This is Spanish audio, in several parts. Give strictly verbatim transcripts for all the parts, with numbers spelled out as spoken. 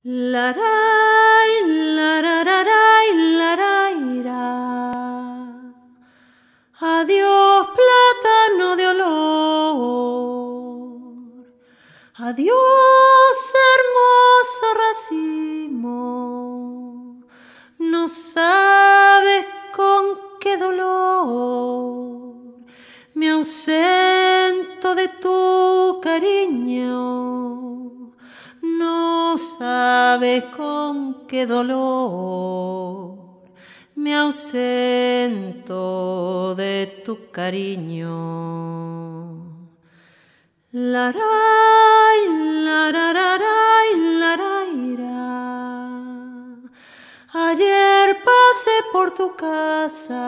Laray, larararay, laraira. Adiós, plátano de olor. Adiós, hermoso racimo. No sabes con qué dolor me ausento de tu cariño. No sabes con qué dolor me ausento de tu cariño. Laray, larararay, laraira. Ayer pasé por tu casa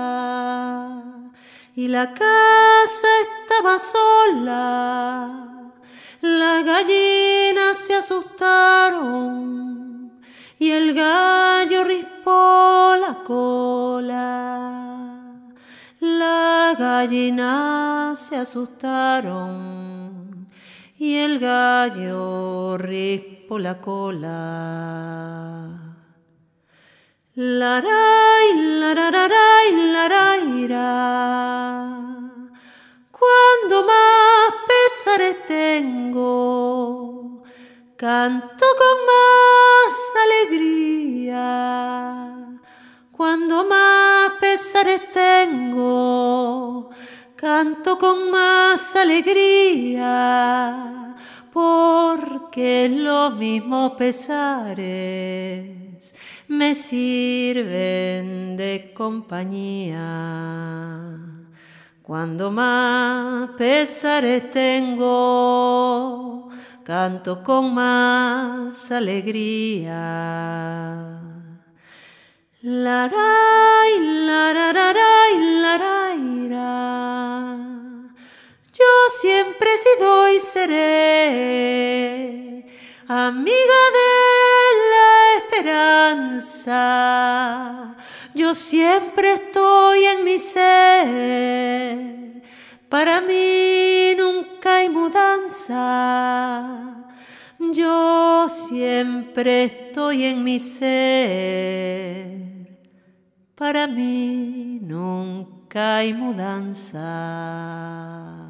y la casa estaba sola. Las gallinas se asustaron y el gallo rispó la cola. Las gallinas se asustaron y el gallo rispó la cola. Laray, larararay, laraira. Cuando más pesares tengo, canto con más alegría. Cuando más pesares tengo, canto con más alegría, porque los mismos pesares me sirven de compañía. Cuando más pesares tengo, canto con más alegría. Laray, larararay, laraira. Yo siempre he sido y seré amiga de la esperanza. Yo siempre estoy en mi ser, para mí nunca hay mudanza. Yo siempre estoy en mi ser, para mí nunca hay mudanza.